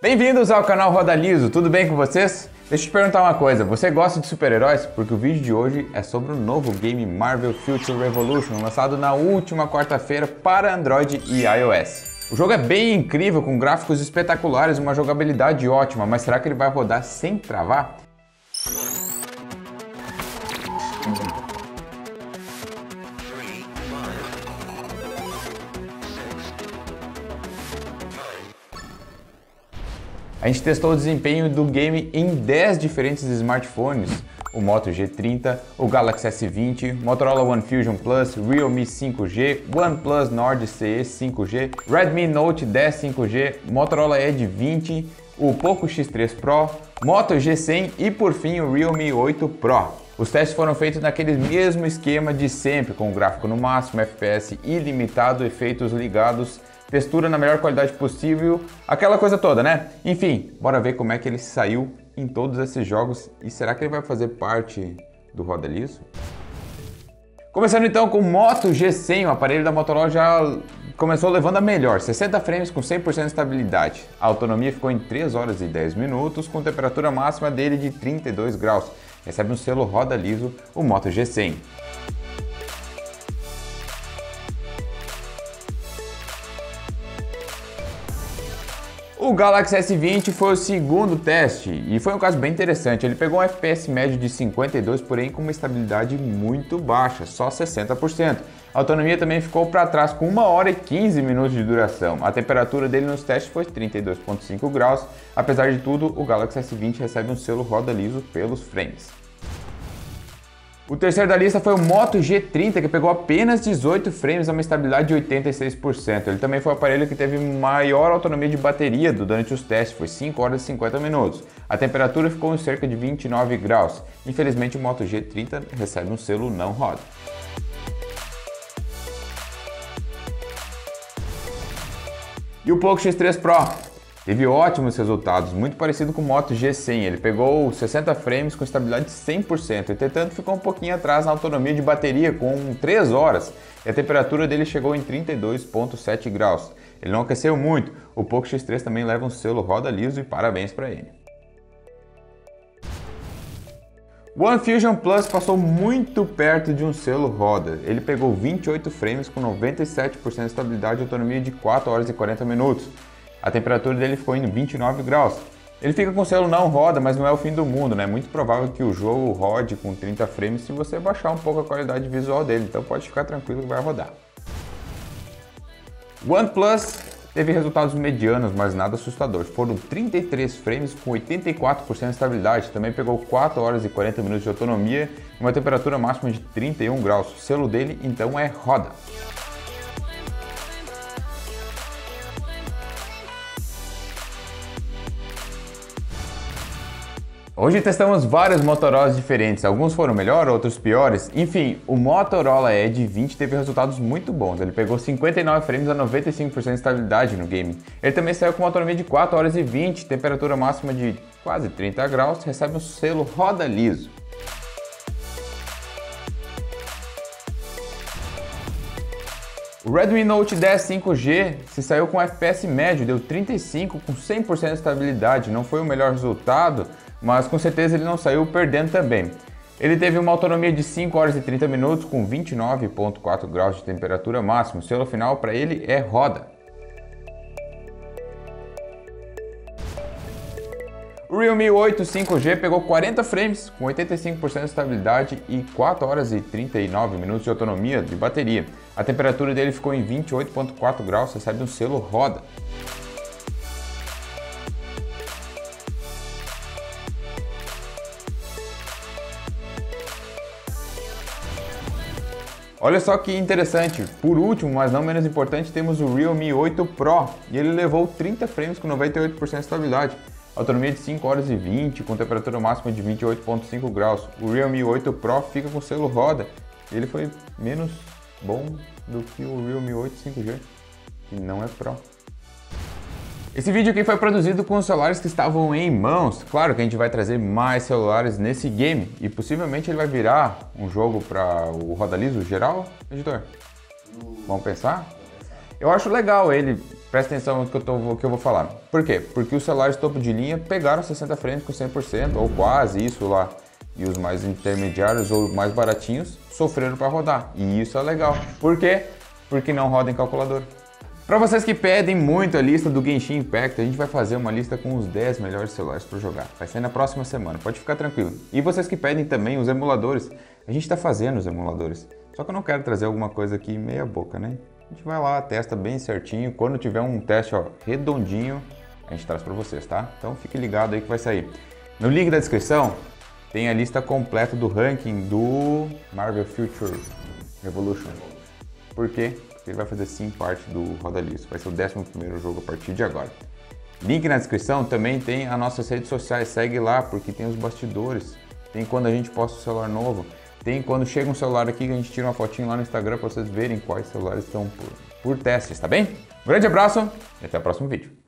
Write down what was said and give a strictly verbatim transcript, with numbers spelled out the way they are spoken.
Bem-vindos ao canal Roda Liso, tudo bem com vocês? Deixa eu te perguntar uma coisa, você gosta de super-heróis? Porque o vídeo de hoje é sobre o novo game Marvel Future Revolution, lançado na última quarta-feira para Android e iOS. O jogo é bem incrível, com gráficos espetaculares e uma jogabilidade ótima, mas será que ele vai rodar sem travar? A gente testou o desempenho do game em dez diferentes smartphones, o Moto G trinta, o Galaxy S vinte, Motorola One Fusion Plus, Realme cinco G, OnePlus Nord C E cinco G, Redmi Note dez cinco G, Motorola Edge vinte, o Poco X três Pro, Moto G cem e por fim o Realme oito Pro. Os testes foram feitos naquele mesmo esquema de sempre, com o gráfico no máximo, F P S ilimitado, efeitos ligados, textura na melhor qualidade possível, aquela coisa toda, né? Enfim, bora ver como é que ele saiu em todos esses jogos e será que ele vai fazer parte do Roda Liso? Começando então com o Moto G cem, o aparelho da Motorola já começou levando a melhor, sessenta frames com cem por cento de estabilidade. A autonomia ficou em três horas e dez minutos, com temperatura máxima dele de trinta e dois graus. Recebe um selo Roda Liso, o Moto G cem. O Galaxy S vinte foi o segundo teste e foi um caso bem interessante. Ele pegou um F P S médio de cinquenta e dois, porém com uma estabilidade muito baixa, só sessenta por cento. A autonomia também ficou para trás com uma hora e quinze minutos de duração. A temperatura dele nos testes foi trinta e dois vírgula cinco graus. Apesar de tudo, o Galaxy S vinte recebe um selo Roda Liso pelos frames. O terceiro da lista foi o Moto G trinta, que pegou apenas dezoito frames a uma estabilidade de oitenta e seis por cento. Ele também foi o aparelho que teve maior autonomia de bateria durante os testes, foi cinco horas e cinquenta minutos. A temperatura ficou em cerca de vinte e nove graus. Infelizmente o Moto G trinta recebe um selo não roda. E o Poco X três Pro? Teve ótimos resultados, muito parecido com o Moto G cem. Ele pegou sessenta frames com estabilidade de cem por cento, entretanto ficou um pouquinho atrás na autonomia de bateria, com três horas, e a temperatura dele chegou em trinta e dois vírgula sete graus. Ele não aqueceu muito. O Poco X três também leva um selo Roda Liso e parabéns para ele. O One Fusion Plus passou muito perto de um selo roda. Ele pegou vinte e oito frames com noventa e sete por cento de estabilidade e autonomia de quatro horas e quarenta minutos. A temperatura dele ficou em vinte e nove graus. Ele fica com selo não roda, mas não é o fim do mundo, né? É muito provável que o jogo rode com trinta frames se você baixar um pouco a qualidade visual dele, então pode ficar tranquilo que vai rodar. O OnePlus teve resultados medianos, mas nada assustadores. Foram trinta e três frames com oitenta e quatro por cento de estabilidade, também pegou quatro horas e quarenta minutos de autonomia e uma temperatura máxima de trinta e um graus. O selo dele então é roda. Hoje testamos vários Motorolas diferentes, alguns foram melhores, outros piores. Enfim, o Motorola Edge vinte teve resultados muito bons. Ele pegou cinquenta e nove frames a noventa e cinco por cento de estabilidade no game. Ele também saiu com uma autonomia de quatro horas e vinte, temperatura máxima de quase trinta graus, recebe um selo Roda Liso. O Redmi Note dez cinco G se saiu com F P S médio, deu trinta e cinco com cem por cento de estabilidade. Não foi o melhor resultado, mas com certeza ele não saiu perdendo também. Ele teve uma autonomia de cinco horas e trinta minutos com vinte e nove vírgula quatro graus de temperatura máxima. O selo final para ele é roda. O Realme oito cinco G pegou quarenta frames com oitenta e cinco por cento de estabilidade e quatro horas e trinta e nove minutos de autonomia de bateria. A temperatura dele ficou em vinte e oito vírgula quatro graus, recebe um selo roda. Olha só que interessante, por último, mas não menos importante, temos o Realme oito Pro e ele levou trinta frames com noventa e oito por cento de estabilidade, autonomia de cinco horas e vinte, com temperatura máxima de vinte e oito vírgula cinco graus. O Realme oito Pro fica com selo roda, ele foi menos bom do que o Realme oito cinco G, que não é Pro. Esse vídeo aqui foi produzido com os celulares que estavam em mãos. Claro que a gente vai trazer mais celulares nesse game e possivelmente ele vai virar um jogo para o Roda Liso geral, editor? Vamos pensar? Eu acho legal ele Presta atenção no que eu, tô, que eu vou falar. Por quê? Porque os celulares topo de linha pegaram sessenta frames com cem por cento, ou quase isso lá. E os mais intermediários ou mais baratinhos sofreram para rodar. E isso é legal. Por quê? Porque não roda em calculador. Para vocês que pedem muito a lista do Genshin Impact, a gente vai fazer uma lista com os dez melhores celulares para jogar. Vai sair na próxima semana, pode ficar tranquilo. E vocês que pedem também os emuladores, a gente está fazendo os emuladores. Só que eu não quero trazer alguma coisa aqui meia boca, né? A gente vai lá, testa bem certinho. Quando tiver um teste ó, redondinho, a gente traz para vocês, tá? Então fique ligado aí que vai sair. No link da descrição tem a lista completa do ranking do Marvel Future Revolution. Por quê? Porque ele vai fazer sim parte do Roda Liso. Vai ser o décimo primeiro jogo a partir de agora. Link na descrição também tem as nossas redes sociais. Segue lá porque tem os bastidores. Tem quando a gente posta o celular novo. Tem quando chega um celular aqui que a gente tira uma fotinho lá no Instagram para vocês verem quais celulares estão por, por testes, tá bem? Um grande abraço e até o próximo vídeo.